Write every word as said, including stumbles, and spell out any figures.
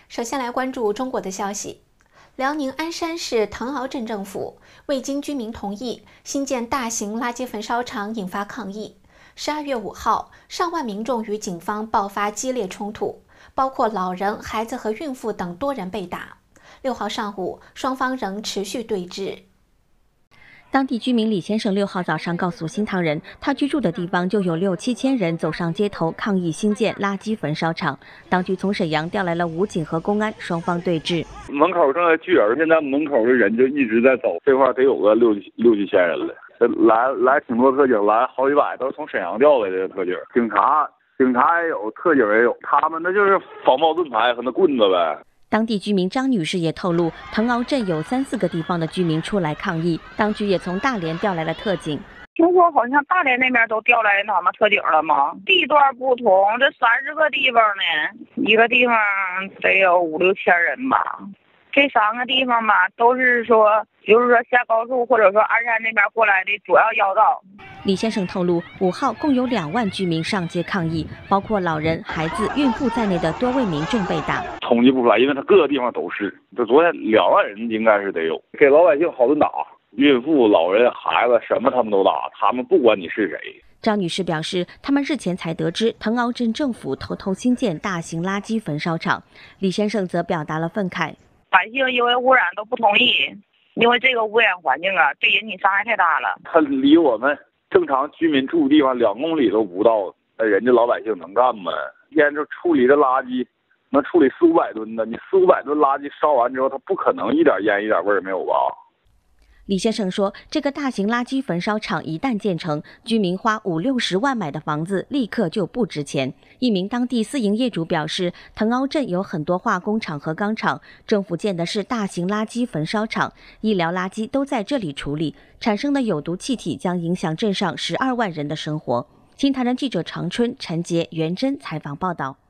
首先来关注中国的消息。辽宁鞍山市腾鳌镇政府未经居民同意新建大型垃圾焚烧厂，引发抗议。十二月五号，上万民众与警方爆发激烈冲突，包括老人、孩子和孕妇等多人被打。六号上午，双方仍持续对峙。 当地居民李先生六号早上告诉新唐人，他居住的地方就有六七千人走上街头抗议新建垃圾焚烧厂。当局从沈阳调来了武警和公安，双方对峙。 门口正在聚人，现在门口的人就一直在走，这块得有个六六七千人了。来来挺多特警，来好几百，都是从沈阳调来的特警。警察警察也有，特警也有，他们那就是防暴盾牌和那棍子呗。 当地居民张女士也透露，腾鳌镇有三四个地方的居民出来抗议，当局也从大连调来了特警。 听说好像大连那边都调来他们特警了吗？地段不同，这三十个地方呢，一个地方得有五六千人吧。这三个地方吧，都是说，比如说下高速或者说鞍山那边过来的主要要道。 李先生透露，五号共有两万居民上街抗议，包括老人、孩子、孕妇在内的多位民众被打。 统计不出来，因为他各个地方都是。这昨天两万人应该是得有，给老百姓好顿打，孕妇、老人、孩子什么他们都打，他们不管你是谁。 张女士表示，他们日前才得知腾鳌镇政府偷偷新建大型垃圾焚烧厂。李先生则表达了愤慨， 百姓因为污染都不同意，因为这个污染环境啊，对人体伤害太大了。 他离我们 正常居民住的地方两公里都不到，那人家老百姓能干吗？一天就处理的垃圾，能处理四五百吨的，你四五百吨垃圾烧完之后，它不可能一点烟一点味儿没有吧？ 李先生说，这个大型垃圾焚烧厂一旦建成，居民花五六十万买的房子立刻就不值钱。一名当地私营业主表示，腾鳌镇有很多化工厂和钢厂，政府建的是大型垃圾焚烧厂，医疗垃圾都在这里处理，产生的有毒气体将影响镇上十二万人的生活。新唐人记者常春、陈杰、袁真采访报道。